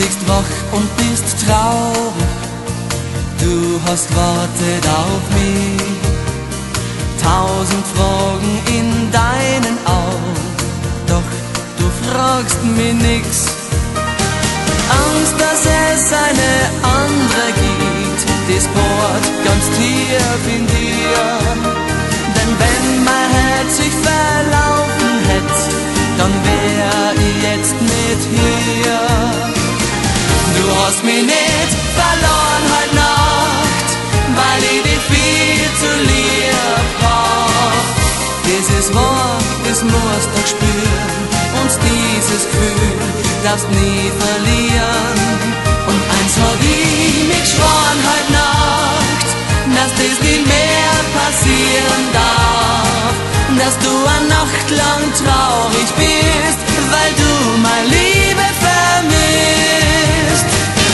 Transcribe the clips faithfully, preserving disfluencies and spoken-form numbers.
liegst wach und bist traurig, du hast wartet auf mich. Tausend Fragen in deinen Augen, doch du fragst mich nix. Angst, dass es eine andere gibt, das bohrt ganz tief in dir. Denn wenn mein Herz sich verlaufen hätte, dann wär ich jetzt nicht hier. Du hast mich nicht verloren heute Nacht, weil ich dich viel zu lieb hab. Das ist wahr, das musst du spüren, und dieses Gefühl darfst nie verlieren. Und eins hab ich mich geschworen heute Nacht, dass das nicht mehr passieren darf, dass du eine Nacht lang traurig bist, weil du meine Liebe vermisst.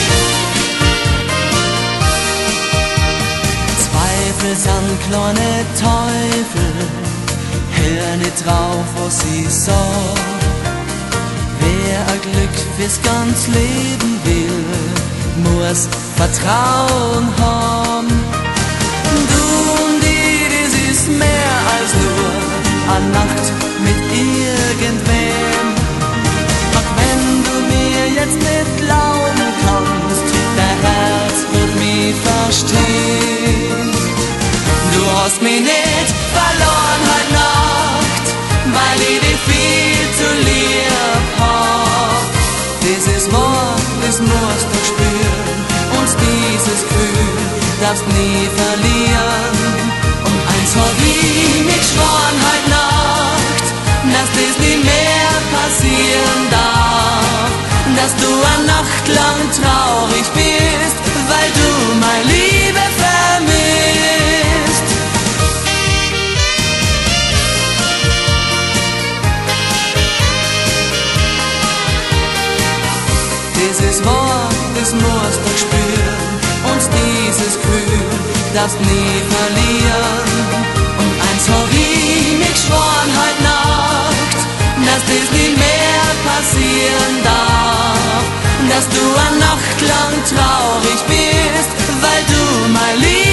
Zweifel sind kleine Teufel, hör nicht drauf, was ich sag. Wer ein Glück fürs ganze Leben will, muss Vertrauen haben. Du und ich, das ist mehr als nur eine Nacht mit irgendwem. Doch wenn du mir jetzt nicht glauben kannst, der Herz wird mich verstehen. Du hast mich nicht verloren heute Nacht, weil ich dich viel zu lieb hab. Das ist wahr, das musst du spüren, und dieses Gefühl darfst nie verlieren. Und eins hab ich mich geschworen heute Nacht, dass das nie mehr passieren darf, dass du eine Nacht lang traurig bist, weil du meine Liebe vermisst. Das ist wahr, das musst du spüren, und dieses Gefühl darfst nie verlieren. Und eins hab ich mich geschworen heute Nacht, dass das nie mehr passieren darf, dass du eine Nacht lang traurig bist, weil du mein Lieb